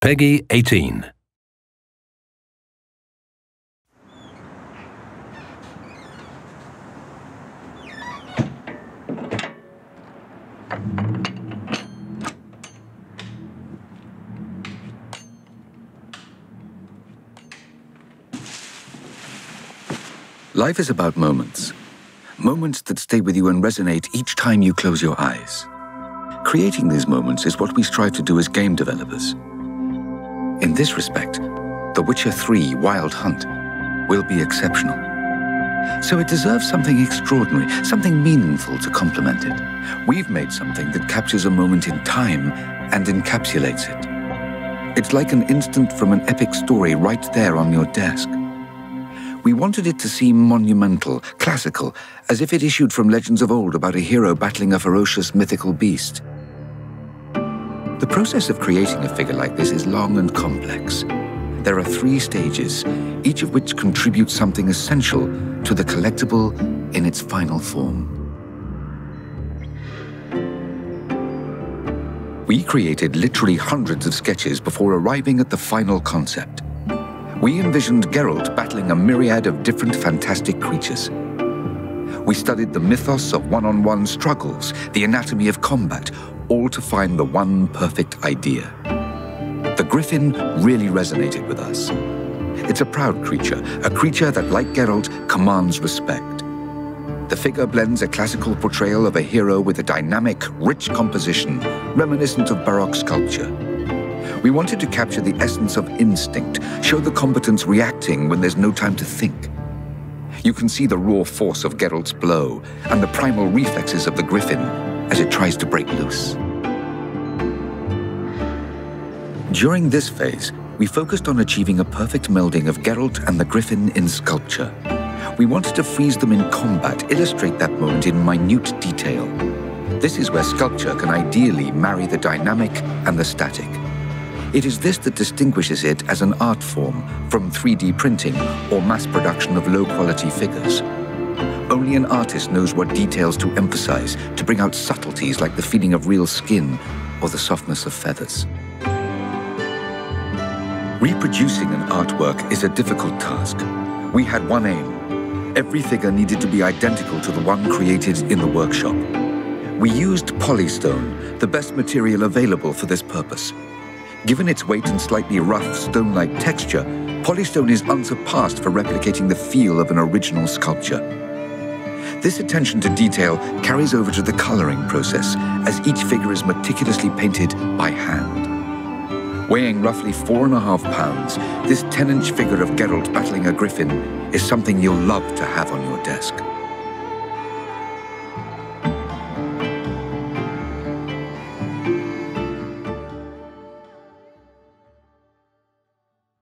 Peggy 18. Life is about moments. Moments that stay with you and resonate each time you close your eyes. Creating these moments is what we strive to do as game developers. In this respect, The Witcher 3 Wild Hunt will be exceptional. So it deserves something extraordinary, something meaningful to complement it. We've made something that captures a moment in time and encapsulates it. It's like an instant from an epic story right there on your desk. We wanted it to seem monumental, classical, as if it issued from legends of old about a hero battling a ferocious mythical beast. The process of creating a figure like this is long and complex. There are 3 stages, each of which contributes something essential to the collectible in its final form. We created literally hundreds of sketches before arriving at the final concept. We envisioned Geralt battling a myriad of different fantastic creatures. We studied the mythos of one-on-one struggles, the anatomy of combat, all to find the one perfect idea. The Griffin really resonated with us. It's a proud creature, a creature that, like Geralt, commands respect. The figure blends a classical portrayal of a hero with a dynamic, rich composition, reminiscent of Baroque sculpture. We wanted to capture the essence of instinct, show the combatants reacting when there's no time to think. You can see the raw force of Geralt's blow and the primal reflexes of the Griffin as it tries to break loose. During this phase, we focused on achieving a perfect melding of Geralt and the Griffin in sculpture. We wanted to freeze them in combat, illustrate that moment in minute detail. This is where sculpture can ideally marry the dynamic and the static. It is this that distinguishes it as an art form from 3D printing or mass production of low-quality figures. Only an artist knows what details to emphasize to bring out subtleties like the feeling of real skin or the softness of feathers. Reproducing an artwork is a difficult task. We had one aim. Every figure needed to be identical to the one created in the workshop. We used polystone, the best material available for this purpose. Given its weight and slightly rough stone-like texture, polystone is unsurpassed for replicating the feel of an original sculpture. This attention to detail carries over to the coloring process, as each figure is meticulously painted by hand. Weighing roughly 4.5 pounds, this 10-inch figure of Geralt battling a Griffin is something you'll love to have on your desk.